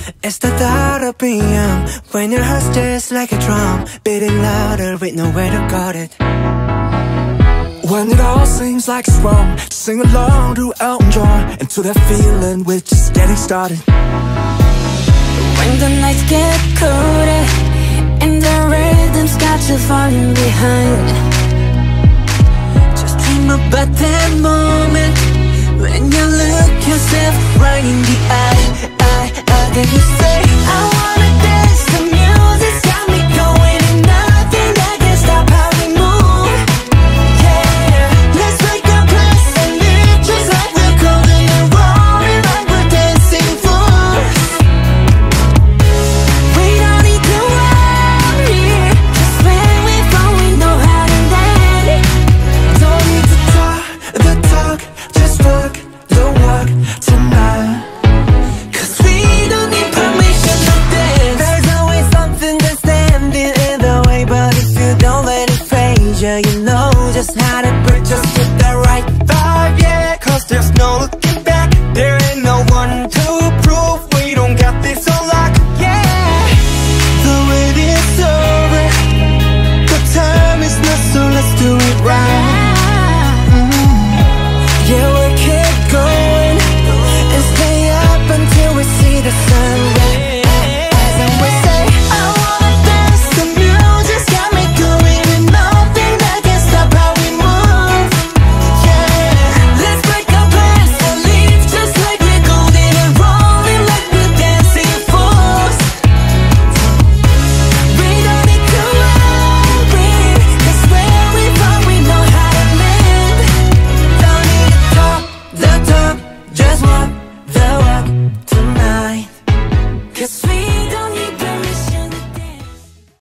It's the thought of PM when your heart's just like a drum, beating louder with nowhere to guard it. When it all seems like it's wrong, just sing along to Elton John, and to that feeling we're just getting started. When the nights get colder and the rhythm's got you falling behind, just dream about that moment when you look yourself right in the eye. Then you